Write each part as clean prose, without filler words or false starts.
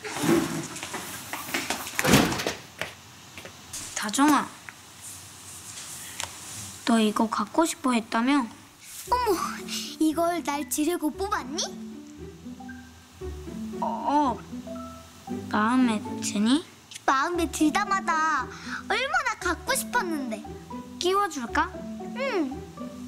다정아, 너 이거 갖고 싶어 했다며? 어머, 이걸 날 지르고 뽑았니? 마음에 드니? 마음에 들다마다 얼마나 갖고 싶었는데. 끼워줄까? 응.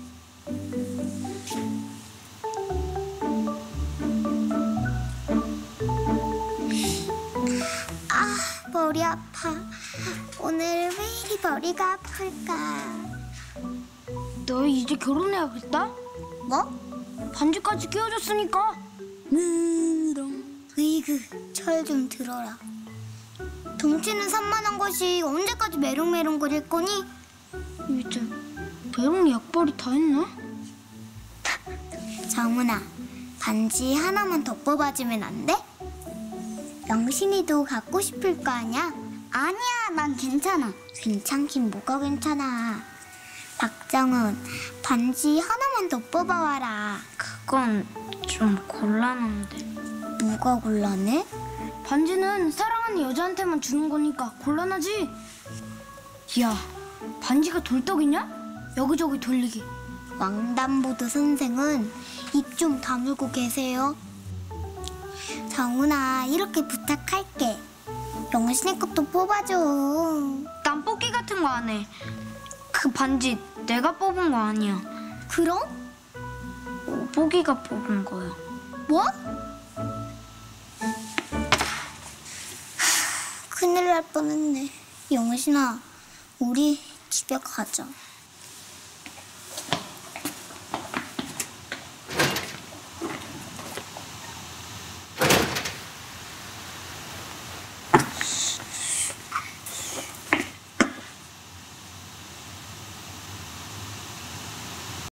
아, 머리 아파. 오늘 왜 이리 머리가 아플까? 너 이제 결혼해야겠다? 뭐? 반지까지 끼워줬으니까. 으이그, 철 좀 들어라. 덩치는 산만한 것이 언제까지 메롱메롱 거릴 거니? 이제 메롱이 약발이 다 했나? 정훈아, 반지 하나만 더 뽑아주면 안 돼? 영신이도 갖고 싶을 거 아니야? 아니야, 난 괜찮아. 괜찮긴 뭐가 괜찮아. 박정훈, 반지 하나만 더 뽑아와라. 그건 좀 곤란한데. 뭐가 곤란해? 반지는 사랑하는 여자한테만 주는 거니까 곤란하지? 야, 반지가 돌떡이냐? 여기저기 돌리기. 왕단보드 선생은 입 좀 다물고 계세요. 정훈아, 이렇게 부탁할게. 영신이 것도 뽑아줘. 난 뽑기 같은 거 안 해. 그 반지 내가 뽑은 거 아니야. 그럼? 오복이가 뽑은 거야. 뭐? 큰일 날 뻔했네. 영신아, 우리 집에 가자.